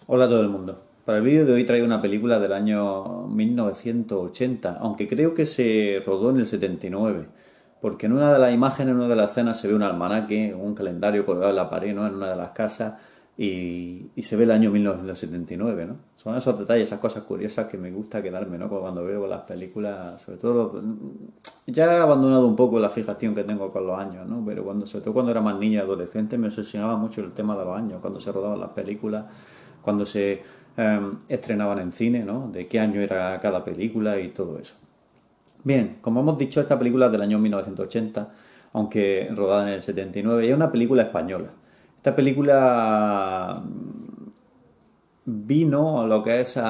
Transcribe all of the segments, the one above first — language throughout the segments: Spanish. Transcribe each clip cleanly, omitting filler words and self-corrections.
Hola a todo el mundo. Para el vídeo de hoy traigo una película del año 1980, aunque creo que se rodó en el 79, porque en una de las imágenes, en una de las escenas se ve un almanaque, un calendario colgado en la pared, ¿no? En una de las casas y se ve el año 1979, ¿no? Son esos detalles, esas cosas curiosas que me gusta quedarme, ¿no? Cuando veo las películas, sobre todo ya he abandonado un poco la fijación que tengo con los años, ¿no? Pero sobre todo cuando era más niño y adolescente me obsesionaba mucho el tema de los años, cuando se rodaban las películas, cuando se estrenaban en cine, ¿no? De qué año era cada película y todo eso. Bien, como hemos dicho, esta película es del año 1980, aunque rodada en el 79, y es una película española. Esta película vino a lo que es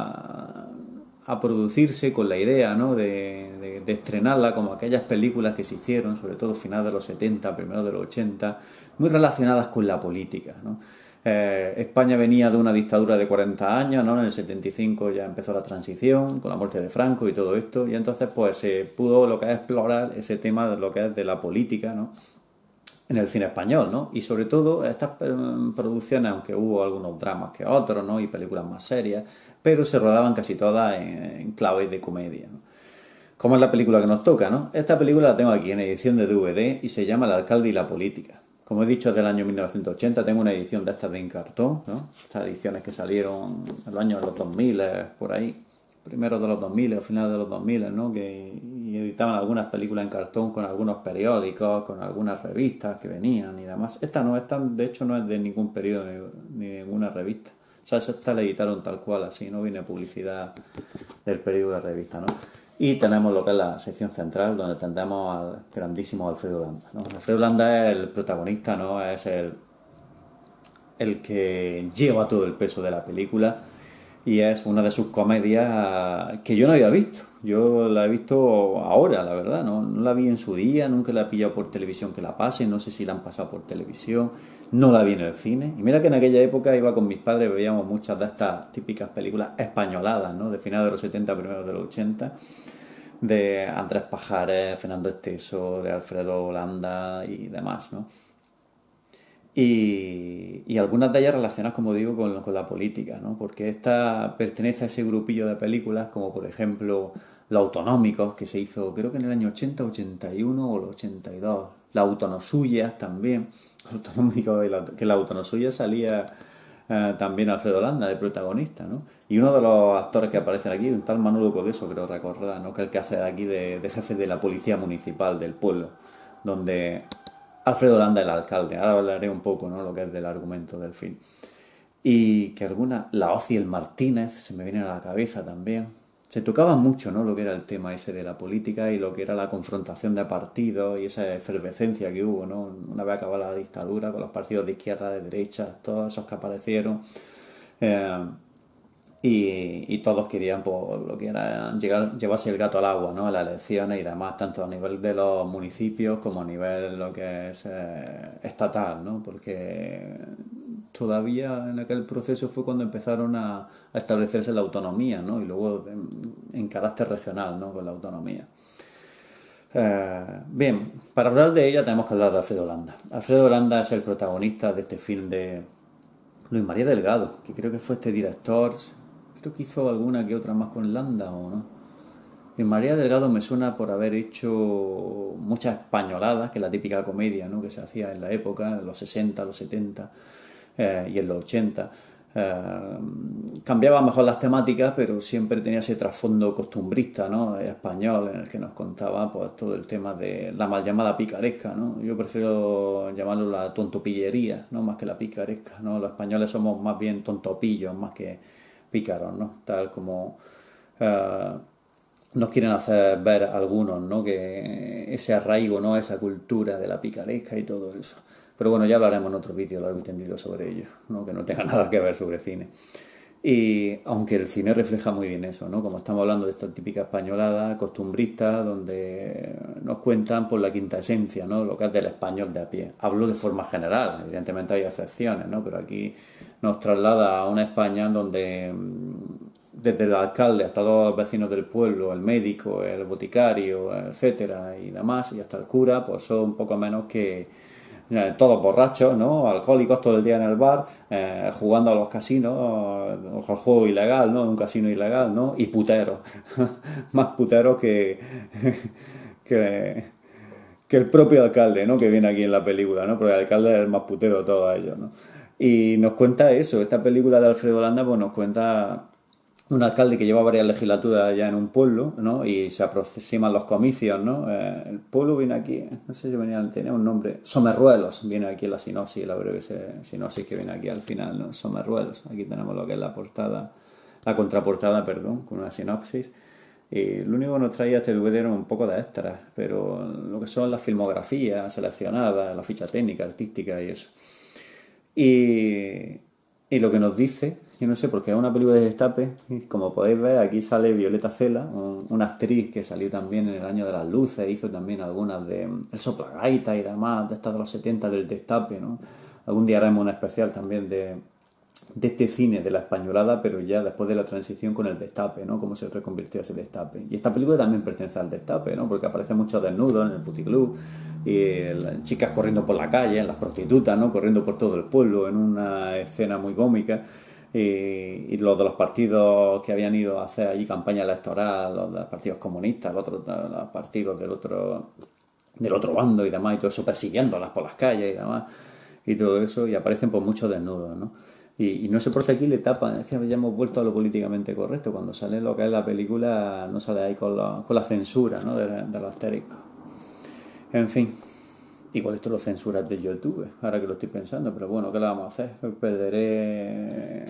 a producirse con la idea, ¿no? de estrenarla como aquellas películas que se hicieron, sobre todo finales de los 70, primeros de los 80, muy relacionadas con la política, ¿no? España venía de una dictadura de 40 años, ¿no? En el 75 ya empezó la transición con la muerte de Franco y todo esto, y entonces pues se pudo lo que es explorar ese tema de lo que es de la política, ¿no? En el cine español, ¿no? Y sobre todo estas producciones, aunque hubo algunos dramas que otros, ¿no? Y películas más serias, pero se rodaban casi todas en claves de comedia, ¿no? Como es la película que nos toca, ¿no? Esta película la tengo aquí en edición de DVD y se llama El alcalde y la política. Como he dicho, es del año 1980, tengo una edición de estas de en cartón, ¿no? Estas ediciones que salieron en los años de los 2000, por ahí, primeros de los 2000 o finales de los 2000, ¿no? Y editaban algunas películas en cartón con algunos periódicos, con algunas revistas que venían y demás. Esta de hecho no es de ningún periódico ni de ninguna revista. O sea, esta la editaron tal cual, así, no viene publicidad del periódico de la revista, ¿no? Y tenemos lo que es la sección central, donde tendremos al grandísimo Alfredo Landa, ¿no? Alfredo Landa es el protagonista, ¿no? Es el que lleva todo el peso de la película y es una de sus comedias que yo no había visto. Yo la he visto ahora, la verdad, no la vi en su día, nunca la he pillado por televisión que la pase, no sé si la han pasado por televisión, no la vi en el cine. Y mira que en aquella época iba con mis padres, veíamos muchas de estas típicas películas españoladas, ¿no? De finales de los 70, primeros de los 80, de Andrés Pajares, Fernando Esteso, de Alfredo Landa y demás, ¿no? Y algunas de ellas relacionadas, como digo, con la política, ¿no? Porque esta pertenece a ese grupillo de películas, como por ejemplo Los Autonómicos, que se hizo creo que en el año 80, 81 o el 82. La Autonosuyas también. Autonómicos, que la Autonosuyas salía también Alfredo Landa de protagonista, ¿no? Y uno de los actores que aparecen aquí, un tal Manolo Codeso, creo recordar, ¿no? Que es el que hace de aquí de jefe de la policía municipal del pueblo, donde Alfredo Landa, el alcalde. Ahora hablaré un poco, ¿no? Lo que es del argumento del film. Y que la Hoz y el Martínez se me viene a la cabeza también. Se tocaba mucho, ¿no? Lo que era el tema ese de la política y lo que era la confrontación de partidos y esa efervescencia que hubo, ¿no? Una vez acabada la dictadura con los partidos de izquierda, de derecha, todos esos que aparecieron. Eh, y todos querían, pues, lo que era llevarse el gato al agua, ¿no? A las elecciones y demás, tanto a nivel de los municipios como a nivel de lo que es estatal, ¿no? Porque todavía en aquel proceso fue cuando empezaron a establecerse la autonomía, ¿no? Y luego en carácter regional, ¿no? Con la autonomía. Bien, para hablar de ella tenemos que hablar de Alfredo Landa. Alfredo Landa es el protagonista de este film de Luis María Delgado, que creo que fue este director. Creo que hizo alguna que otra más con Landa, ¿o no? Luis María Delgado me suena por haber hecho muchas españoladas, que es la típica comedia, ¿no? Que se hacía en la época, en los 60, los 70 y en los 80. Cambiaba mejor las temáticas, pero siempre tenía ese trasfondo costumbrista, ¿no? Español, en el que nos contaba pues todo el tema de la mal llamada picaresca, ¿no? Yo prefiero llamarlo la tontopillería, ¿no? Más que la picaresca, ¿no? Los españoles somos más bien tontopillos, más que pícaros, ¿no? Tal como nos quieren hacer ver algunos, ¿no? Que ese arraigo, ¿no? Esa cultura de la picaresca y todo eso. Pero bueno, ya hablaremos en otro vídeo largo y tendido sobre ello, ¿no? Que no tenga nada que ver sobre cine. Y aunque el cine refleja muy bien eso, ¿no? Como estamos hablando de esta típica españolada costumbrista, donde nos cuentan por la quinta esencia, ¿no? Lo que es del español de a pie. Hablo de forma general, evidentemente hay excepciones, ¿no? Pero aquí nos traslada a una España donde desde el alcalde hasta todos los vecinos del pueblo, el médico, el boticario, etcétera, y demás, y hasta el cura, pues son un poco menos que todos borrachos, ¿no? Alcohólicos todo el día en el bar, jugando a los casinos, o al juego ilegal, ¿no? Un casino ilegal, ¿no? Y puteros, más puteros que, que el propio alcalde, ¿no? Que viene aquí en la película, ¿no? Porque el alcalde es el más putero de todos ellos, ¿no? Y nos cuenta eso, esta película de Alfredo Landa, pues nos cuenta un alcalde que lleva varias legislaturas ya en un pueblo, ¿no? Y se aproximan los comicios, ¿no? El pueblo viene aquí, no sé si tenía un nombre, Somerruelos, viene aquí en la sinopsis, la breve sinopsis que viene aquí al final, ¿no? Somerruelos, aquí tenemos lo que es la portada, la contraportada, perdón, con una sinopsis. Y lo único que nos traía este DVD era un poco de extras, pero lo que son las filmografías seleccionadas, la ficha técnica, artística y eso. Y, y lo que nos dice, yo no sé, porque es una película de destape, y como podéis ver, aquí sale Violeta Cela, una actriz que salió también en el año de las luces, hizo también algunas de El Soplagaita y demás, de estas de los 70 del destape, ¿no? Algún día haremos un especial también de este cine, de la españolada, pero ya después de la transición con el destape, ¿no? Cómo se reconvirtió ese destape. Y esta película también pertenece al destape, ¿no? Porque aparece mucho desnudos en el puticlub, y las chicas corriendo por la calle, las prostitutas, ¿no? Corriendo por todo el pueblo en una escena muy cómica. Y los de los partidos que habían ido a hacer allí campaña electoral, los de los partidos comunistas, los partidos del otro bando y demás, y todo eso persiguiéndolas por las calles y demás, y todo eso, y aparecen pues muchos desnudos, ¿no? Y no sé por qué aquí le tapan, es que ya hemos vuelto a lo políticamente correcto, cuando sale lo que es la película no sale ahí con la censura, ¿no? de los asteriscos. En fin, igual esto lo censuras de YouTube, ahora que lo estoy pensando, pero bueno, ¿qué le vamos a hacer? Perderé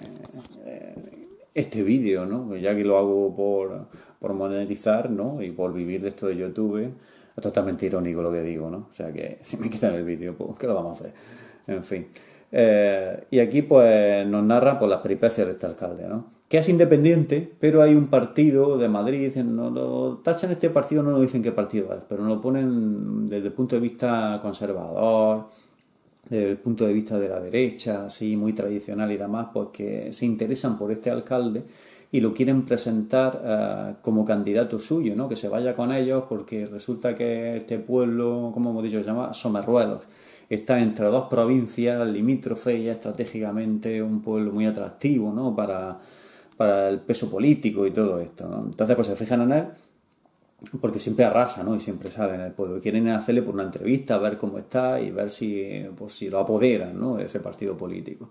este vídeo, ¿no? Ya que lo hago por monetizar, ¿no? Y por vivir de esto de YouTube, es totalmente irónico lo que digo, ¿no? O sea que si me quitan el vídeo, pues ¿qué lo vamos a hacer? En fin. Y aquí pues nos narra pues, las peripecias de este alcalde, ¿no? Que es independiente, pero hay un partido de Madrid, no lo tachan este partido, no lo dicen qué partido es, pero nos lo ponen desde el punto de vista conservador, desde el punto de vista de la derecha, así muy tradicional y demás, pues que se interesan por este alcalde y lo quieren presentar como candidato suyo, ¿no? Que se vaya con ellos porque resulta que este pueblo, como hemos dicho, se llama Somerruelos. Está entre dos provincias limítrofes y estratégicamente un pueblo muy atractivo, ¿no? Para el peso político y todo esto, ¿no? Entonces, pues se fijan en él porque siempre arrasa, ¿no? Y siempre sale en el pueblo. Y quieren hacerle por una entrevista, a ver cómo está y ver si lo apoderan, ¿no? Ese partido político.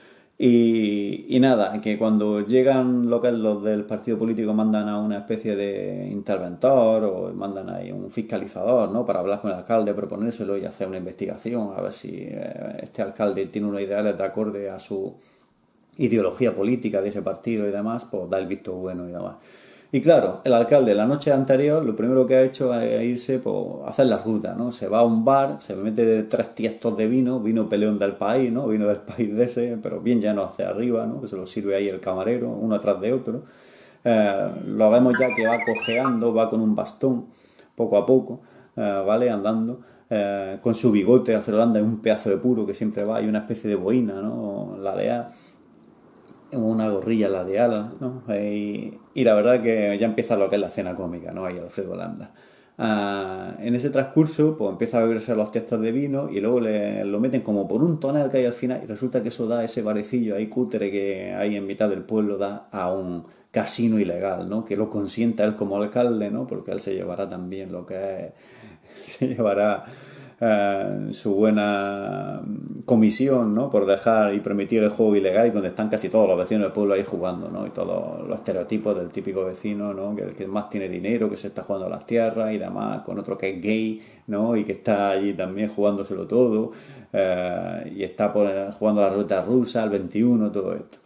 Y nada, que cuando llegan los del partido político mandan a una especie de interventor o mandan ahí un fiscalizador, ¿no? Para hablar con el alcalde, proponérselo y hacer una investigación, a ver si este alcalde tiene unos ideales de acorde a su ideología política de ese partido y demás, pues da el visto bueno y demás. Y claro, el alcalde la noche anterior lo primero que ha hecho es irse pues, a hacer la ruta, ¿no? Se va a un bar, se mete 3 tiestos de vino peleón del país, ¿no? Vino del país de ese, pero bien lleno hacia arriba, ¿no? Que se lo sirve ahí el camarero, uno atrás de otro. Lo vemos ya que va cojeando, va con un bastón, poco a poco, ¿vale? Andando. Con su bigote, Alfredo Landa es un pedazo de puro que siempre va, y una especie de boina, ¿no? Ladeada, una gorrilla ladeada, ¿no? Y la verdad que ya empieza lo que es la escena cómica, ¿no? Ahí Alfredo Landa. En ese transcurso, pues empieza a beberse los tiestos de vino y luego lo meten como por un tonel que hay al final y resulta que eso da ese barecillo ahí cutre que hay en mitad del pueblo, da a un casino ilegal, ¿no? Que lo consienta él como alcalde, ¿no? Porque él se llevará también lo que es, se llevará su buena comisión, ¿no? Por dejar y permitir el juego ilegal y donde están casi todos los vecinos del pueblo ahí jugando, ¿no? Y todos los estereotipos del típico vecino, ¿no? Que el que más tiene dinero, que se está jugando a las tierras y demás, con otro que es gay, ¿no? Y que está allí también jugándoselo todo, y está jugando a la ruleta rusa, al 21, todo esto.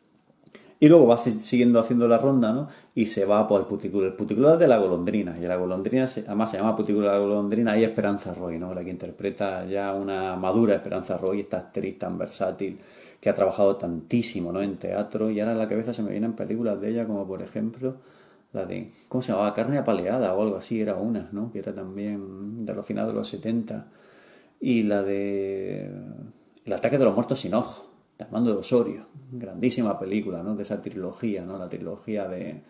Y luego va siguiendo haciendo la ronda, ¿no? Y se va por el puticlub. El puticlub es de la golondrina. Y la golondrina, además se llama puticlub de la golondrina, y Esperanza Roy, ¿no? La que interpreta ya una madura Esperanza Roy, esta actriz tan versátil que ha trabajado tantísimo, ¿no? En teatro. Y ahora en la cabeza se me vienen películas de ella, como por ejemplo la de, ¿cómo se llamaba? Carne apaleada o algo así, era una, ¿no? Que era también de los finales de los 70. Y la de El ataque de los muertos sin ojos, de Armando de Osorio, grandísima película, ¿no? De esa trilogía, ¿no? La trilogía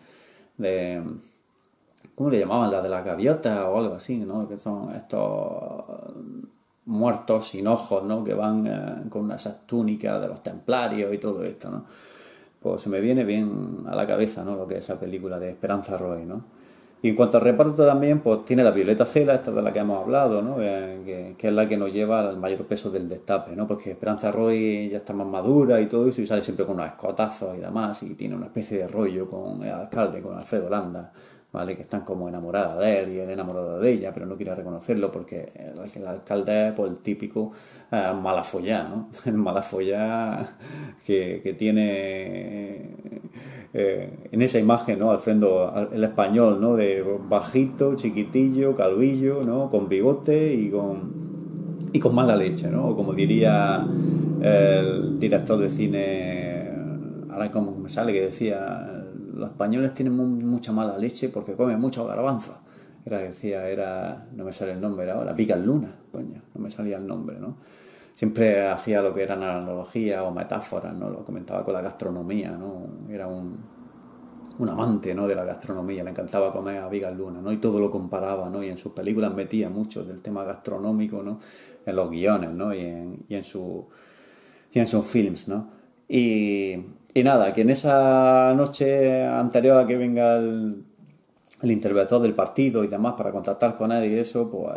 de ¿cómo le llamaban? La de las gaviotas o algo así, ¿no? Que son estos muertos sin ojos, ¿no? Que van con esas túnicas de los templarios y todo esto, ¿no? Pues se me viene bien a la cabeza, ¿no? Lo que es esa película de Esperanza Roy, ¿no? Y en cuanto al reparto también, pues tiene la Violeta Cela, esta de la que hemos hablado, ¿no? Que es la que nos lleva al mayor peso del destape, ¿no? Porque Esperanza Roy ya está más madura y todo eso, y sale siempre con unos escotazos y demás, y tiene una especie de rollo con el alcalde, con Alfredo Landa, ¿vale? Que están como enamoradas de él y él enamorado de ella, pero no quiere reconocerlo porque el alcalde es pues, el típico malafollá, ¿no? El malafollá que tiene en esa imagen, ¿no? Alfredo, el español, ¿no? De bajito, chiquitillo, calvillo, ¿no? Con bigote y con mala leche, ¿no? O como diría el director de cine, ahora como me sale que decía, los españoles tienen mucha mala leche porque comen mucho garbanzo. No me sale el nombre ahora, Vigas Luna, coño, no me salía el nombre, ¿no? Siempre hacía lo que eran analogías o metáforas, ¿no? Lo comentaba con la gastronomía, ¿no? Era un amante, ¿no? De la gastronomía, le encantaba comer a Vigas Luna, ¿no? Y todo lo comparaba, ¿no? Y en sus películas metía mucho del tema gastronómico, ¿no? En los guiones, ¿no? Y en sus films, ¿no? Y nada, que en esa noche anterior a que venga el interventor del partido y demás para contactar con él y eso, pues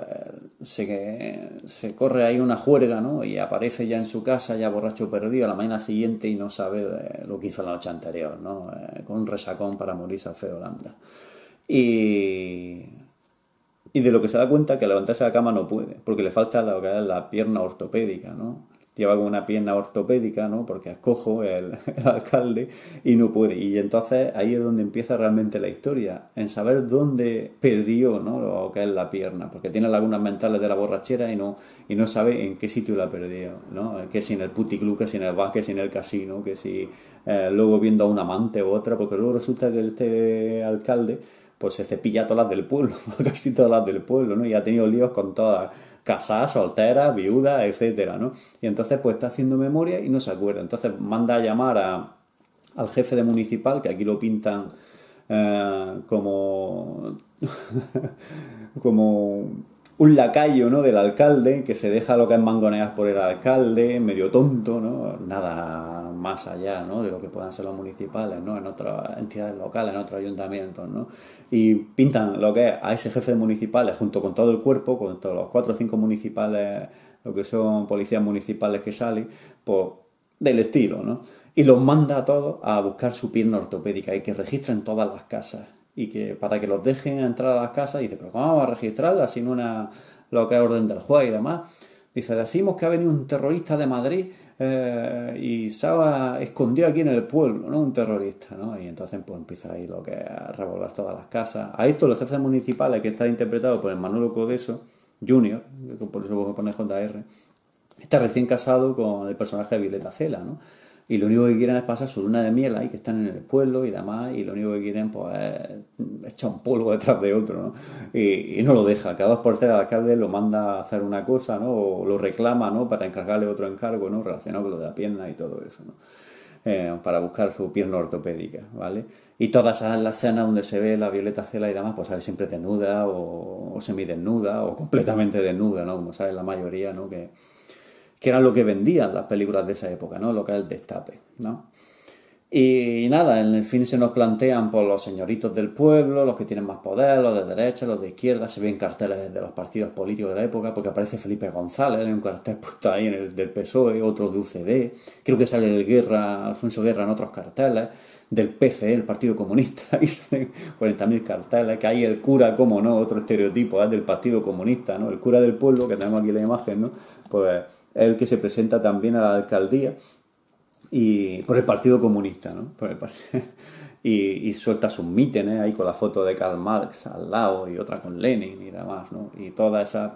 se corre ahí una juerga, ¿no? Y aparece ya en su casa, ya borracho perdido, a la mañana siguiente y no sabe lo que hizo la noche anterior, ¿no? Con un resacón para morirse Alfredo Landa. Y de lo que se da cuenta que levantarse de la cama no puede, porque le falta lo que es la pierna ortopédica, ¿no? Lleva con una pierna ortopédica, ¿no? Porque es cojo el alcalde y no puede. Y entonces ahí es donde empieza realmente la historia, en saber dónde perdió, ¿no? Lo que es la pierna, porque tiene lagunas mentales de la borrachera y no sabe en qué sitio la perdió, ¿no? Que si en el puticlub, que si en el bar, que si en el casino, que si luego viendo a un amante u otra, porque luego resulta que este alcalde pues se cepilla todas las del pueblo, casi todas las del pueblo, ¿no? Y ha tenido líos con todas, casadas, solteras, viudas, etcétera, ¿no? Y entonces pues está haciendo memoria y no se acuerda. Entonces manda a llamar al jefe de municipal, que aquí lo pintan como como un lacayo, ¿no? Del alcalde, que se deja lo que es mangonear por el alcalde, medio tonto, ¿no? Nada más allá, ¿no? De lo que puedan ser los municipales, ¿no? En otras entidades locales, en otros ayuntamientos, ¿no? Y pintan lo que es a ese jefe de municipales junto con todo el cuerpo, con todos los 4 o 5 municipales, lo que son policías municipales que salen, pues del estilo, ¿no? Y los manda a todos a buscar su pierna ortopédica y que registren todas las casas. Y que para que los dejen entrar a las casas, dice, pero ¿cómo vamos a registrarla sin lo que es orden del juez y demás? Dice, decimos que ha venido un terrorista de Madrid y se ha escondido aquí en el pueblo, ¿no? Un terrorista, ¿no? Y entonces pues empieza ahí lo que es a revolver todas las casas. A esto el jefe municipal, que está interpretado por el Manuel Codeso Jr., por eso se pone JR, está recién casado con el personaje de Violeta Cela, ¿no? Y lo único que quieren es pasar su luna de miel ahí, que están en el pueblo y demás, y lo único que quieren pues es echar un polvo detrás de otro, ¿no? Y no lo deja, cada 2 por 3 el alcalde lo manda a hacer una cosa, ¿no? O lo reclama, ¿no? Para encargarle otro encargo, ¿no? Relacionado con lo de la pierna y todo eso, ¿no? Para buscar su pierna ortopédica, ¿vale? Y todas las escenas donde se ve la Violeta Cela y demás, pues sale siempre desnuda o semidesnuda o completamente desnuda, ¿no? Como sale la mayoría, ¿no? Que era lo que vendían las películas de esa época, ¿no? Lo que es el destape, ¿no? Y nada, en el fin se nos plantean por los señoritos del pueblo, los que tienen más poder, los de derecha, los de izquierda, se ven carteles de los partidos políticos de la época, porque aparece Felipe González, hay un cartel puesto ahí en el del PSOE, otro de UCD, creo que sale el Alfonso Guerra en otros carteles, del PCE, el Partido Comunista, ahí salen 40.000 carteles, que hay el cura, como no, otro estereotipo, del Partido Comunista, ¿no? El cura del pueblo, que tenemos aquí la imagen, ¿no? Pues es el que se presenta también a la alcaldía y por el Partido Comunista, ¿no? Y suelta sus mítines ahí con la foto de Karl Marx al lado y otra con Lenin y demás, ¿no? Y todas esas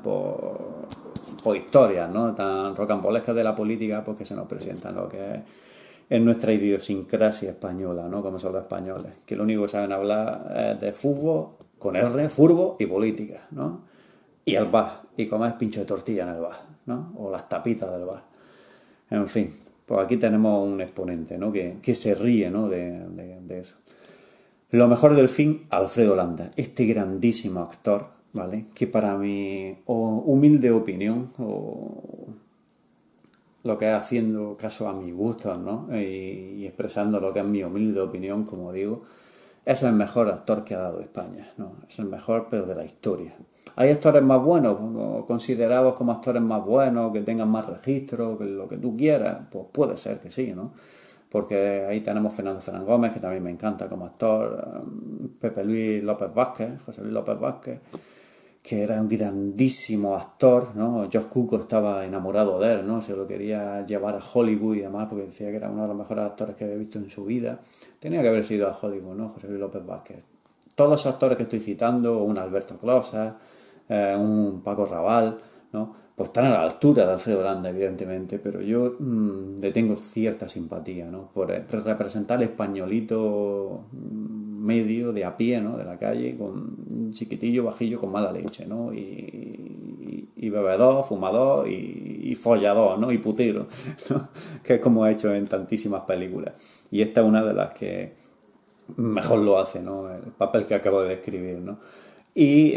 por historias, ¿no? Tan rocambolescas de la política, pues que se nos presentan lo que es nuestra idiosincrasia española, ¿no? Como son los españoles, que lo único que saben hablar es de fútbol, con R, furbo y política, ¿no? Y el bar, y comer pincho de tortilla en el bar, ¿no? O las tapitas del bar. En fin, pues aquí tenemos un exponente, ¿no? Que se ríe, ¿no? De eso. Lo mejor del film, Alfredo Landa, este grandísimo actor, ¿vale? Que para mi humilde opinión, o lo que es haciendo caso a mis gustos, ¿no? Y expresando lo que es mi humilde opinión, como digo, es el mejor actor que ha dado España, ¿no? Es el mejor, pero de la historia. ¿Hay actores más buenos, o considerados como actores más buenos, que tengan más registro, que lo que tú quieras? Pues puede ser que sí, ¿no? Porque ahí tenemos Fernando Fernán Gómez, que también me encanta como actor, Pepe Luis López Vázquez, José Luis López Vázquez, que era un grandísimo actor, ¿no? Josh Cuco estaba enamorado de él, ¿no? Se lo quería llevar a Hollywood y demás, porque decía que era uno de los mejores actores que había visto en su vida. Tenía que haber sido a Hollywood, ¿no? José Luis López Vázquez. Todos los actores que estoy citando, un Alberto Closas, un Paco Raval, ¿no? Pues están a la altura de Alfredo Landa, evidentemente, pero yo le tengo cierta simpatía, ¿no? Por representar el españolito medio, de a pie, ¿no? De la calle, con chiquitillo, bajillo, con mala leche, ¿no? Y bebedor, fumador y follador, ¿no? Y putero, ¿no? Que es como ha hecho en tantísimas películas. Y esta es una de las que mejor lo hace, ¿no? El papel que acabo de describir, ¿no? Y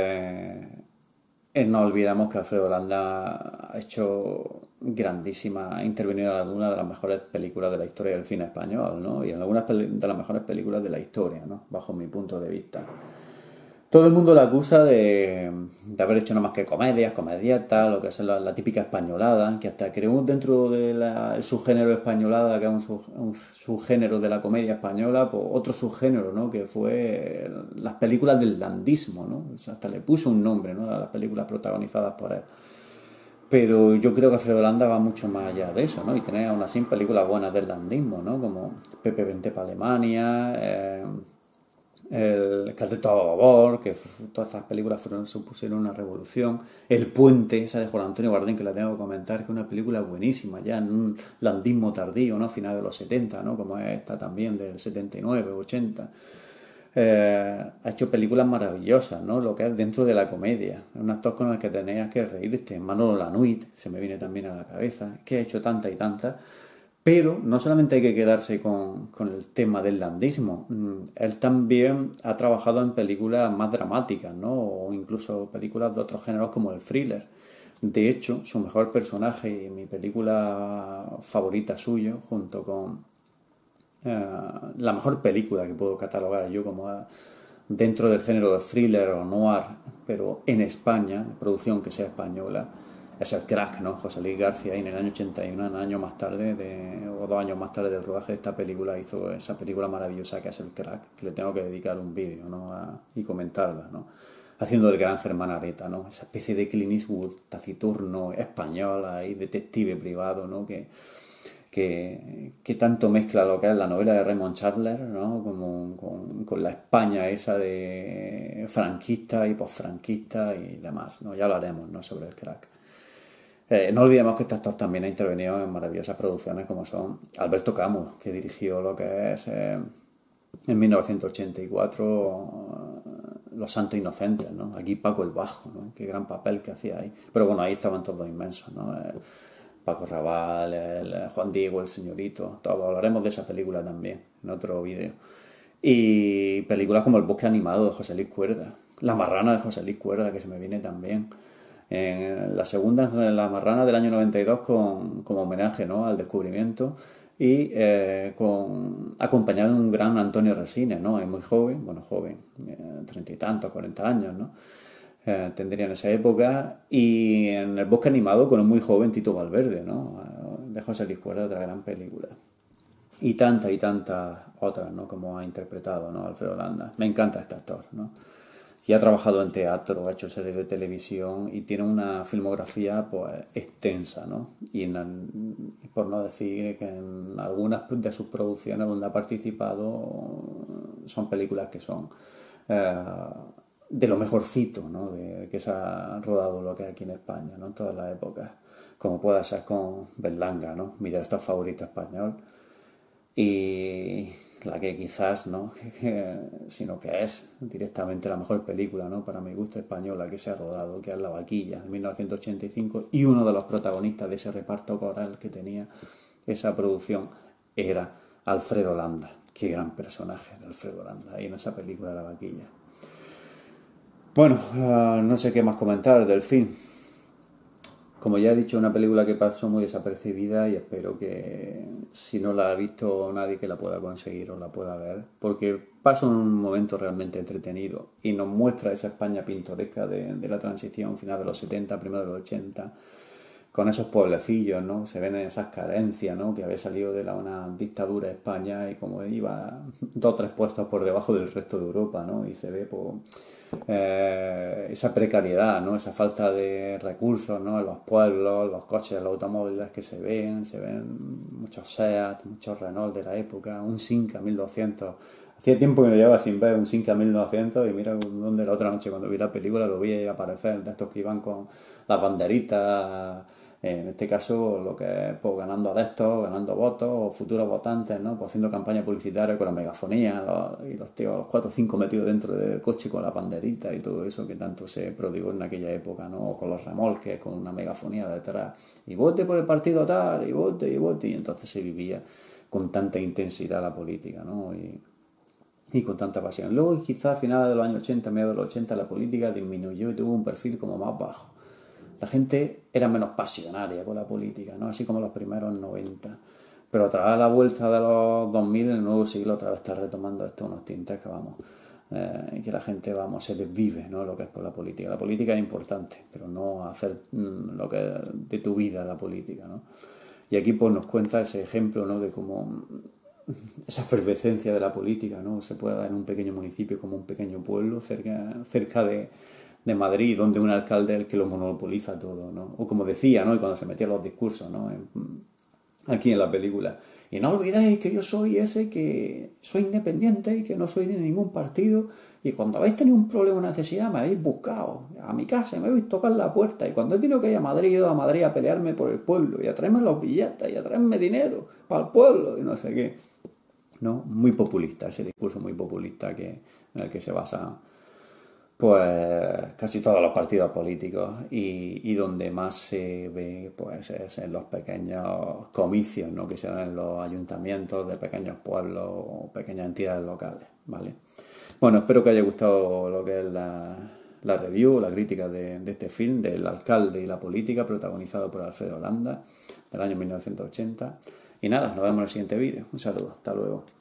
no olvidamos que Alfredo Landa ha hecho grandísima, ha intervenido en algunas de las mejores películas de la historia del cine español, ¿no? Y en algunas de las mejores películas de la historia, ¿no? Bajo mi punto de vista. Todo el mundo la acusa de haber hecho nada más que comedias, comedietas, lo que es la típica españolada, que hasta creó dentro del subgénero españolada, que es un subgénero de la comedia española, pues otro subgénero, ¿no? Que fue las películas del landismo, ¿no? O sea, hasta le puso un nombre, ¿no? A las películas protagonizadas por él. Pero yo creo que Alfredo Landa va mucho más allá de eso, ¿no? Y tener aún así películas buenas del landismo, ¿no? Como Pepe Vente para Alemania, el Cateto a Babor, que todas estas películas supusieron una revolución. El Puente, esa de Juan Antonio Bardem, que la tengo que comentar, que es una película buenísima, ya en un landismo tardío, ¿no? Final de los 70, ¿no? Como es esta también, del 79, 80. Ha hecho películas maravillosas, ¿no? Lo que es dentro de la comedia. Es un actor con el que tenías que reírte. Manolo Lanuit, se me viene también a la cabeza, que ha hecho tanta y tanta. Pero no solamente hay que quedarse con el tema del landismo, él también ha trabajado en películas más dramáticas, ¿no? O incluso películas de otros géneros como el thriller. De hecho, su mejor personaje y mi película favorita suyo, junto con la mejor película que puedo catalogar yo como dentro del género de thriller o noir, pero en España, producción que sea española, es el Crack, ¿no? José Luis García, y en el año 81, un año más tarde, o 2 años más tarde del rodaje de esta película, hizo esa película maravillosa que es el Crack, que le tengo que dedicar un vídeo, ¿no? Y comentarla, ¿no? Haciendo el gran Germán Areta, ¿no? Esa especie de Clint Eastwood taciturno, español, y detective privado, ¿no? Que tanto mezcla lo que es la novela de Raymond Chandler, ¿no? Como, con la España esa de franquista y posfranquista y demás, ¿no? Ya hablaremos, ¿no? Sobre el Crack. No olvidemos que este actor también ha intervenido en maravillosas producciones como son Alberto Camus, que dirigió lo que es en 1984 Los Santos Inocentes, ¿no? Aquí Paco el Bajo, ¿no? Qué gran papel que hacía ahí. Pero bueno, ahí estaban todos inmensos, ¿no? Paco Raval, Juan Diego, el señorito, todo. Hablaremos de esa película también en otro vídeo. Y películas como El Bosque Animado de José Luis Cuerda, La Marrana de José Luis Cuerda, que se me viene también. La segunda, La Marrana del año 92, como homenaje, ¿no? Al descubrimiento y acompañado de un gran Antonio Resines, ¿no? Es muy joven, bueno, joven, 30 y tantos, 40 años, ¿no? Tendría en esa época, y en El Bosque Animado con un muy joven Tito Valverde, ¿no? De José Luis Cuerda, otra gran película. Y tantas otras, ¿no? Como ha interpretado, ¿no? Alfredo Landa. Me encanta este actor, ¿no? Y ha trabajado en teatro, ha hecho series de televisión y tiene una filmografía, pues, extensa, ¿no? Y por no decir que en algunas de sus producciones donde ha participado son películas que son de lo mejorcito, ¿no? Que se ha rodado lo que es aquí en España, ¿no? En todas las épocas, como pueda ser con Berlanga, ¿no? Mi director favorito español, y la que quizás, ¿no? Sino que es directamente la mejor película, ¿no? Para mi gusto, española que se ha rodado, que es La Vaquilla, de 1985, y uno de los protagonistas de ese reparto coral que tenía esa producción era Alfredo Landa. Qué gran personaje de Alfredo Landa ahí en esa película La Vaquilla. Bueno, no sé qué más comentar del film. Como ya he dicho, una película que pasó muy desapercibida y espero que si no la ha visto nadie que la pueda conseguir o la pueda ver, porque pasa un momento realmente entretenido y nos muestra esa España pintoresca de la transición final de los 70, primero de los 80, con esos pueblecillos, ¿no? Se ven esas carencias, ¿no? Que había salido de una dictadura de España y como iba dos o tres puestos por debajo del resto de Europa, ¿no? Y se ve pues, esa precariedad, ¿no? Esa falta de recursos, ¿no? En los pueblos, los coches, los automóviles que se ven muchos Seat, muchos Renault de la época, un Simca 1200. Hacía tiempo que no llevaba sin ver un Simca 1900 y mira donde la otra noche cuando vi la película lo vi aparecer de estos que iban con las banderitas, en este caso lo que es pues, ganando adeptos, ganando votos o futuros votantes, ¿no? Pues haciendo campaña publicitaria con la megafonía y los tíos, los 4 o 5 metidos dentro del coche con la banderita y todo eso que tanto se prodigó en aquella época, ¿no? O con los remolques, con una megafonía detrás. Y vote por el partido tal, y vote, y entonces se vivía con tanta intensidad la política, ¿no? Y con tanta pasión. Luego quizás a finales de los años 80, mediados de los 80, la política disminuyó y tuvo un perfil como más bajo. La gente era menos pasionaria con la política, ¿no? Así como los primeros 90. Pero tras la vuelta de los 2000, el nuevo siglo otra vez está retomando esto unos tintes que vamos, que la gente, vamos, se desvive, ¿no? Lo que es por la política. La política es importante, pero no hacer lo que es de tu vida la política, ¿no? Y aquí pues nos cuenta ese ejemplo, ¿no? De cómo esa efervescencia de la política, ¿no? Se puede dar en un pequeño municipio como un pequeño pueblo cerca de Madrid, donde un alcalde es el que lo monopoliza todo, ¿no? O como decía, ¿no? Y cuando se metía los discursos, ¿no? Aquí en la película. Y no olvidéis que yo soy ese que soy independiente y que no soy de ningún partido. Y cuando habéis tenido un problema o necesidad, me habéis buscado a mi casa y me habéis tocado la puerta. Y cuando he tenido que ir a Madrid, he ido a Madrid a pelearme por el pueblo y a traerme los billetes y a traerme dinero para el pueblo y no sé qué. ¿No? Muy populista, ese discurso muy populista en el que se basa pues casi todos los partidos políticos y donde más se ve pues es en los pequeños comicios, ¿no? Que se dan en los ayuntamientos de pequeños pueblos o pequeñas entidades locales, ¿vale? Bueno, espero que haya gustado lo que es la review, la crítica de este film, del alcalde y la política, protagonizado por Alfredo Landa, del año 1980. Y nada, nos vemos en el siguiente vídeo. Un saludo, hasta luego.